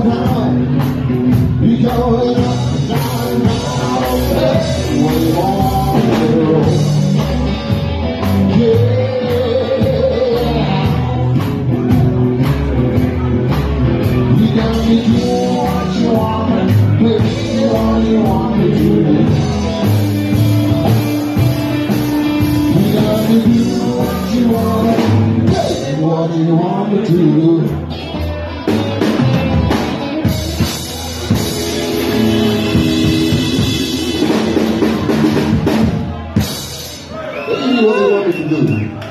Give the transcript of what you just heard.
down. You going up, down, down, hey, what you want to do? Yeah. You got me doing what you want, baby, what you want to do. You got me doing what you want, baby, what you want to do. What do you want me to do?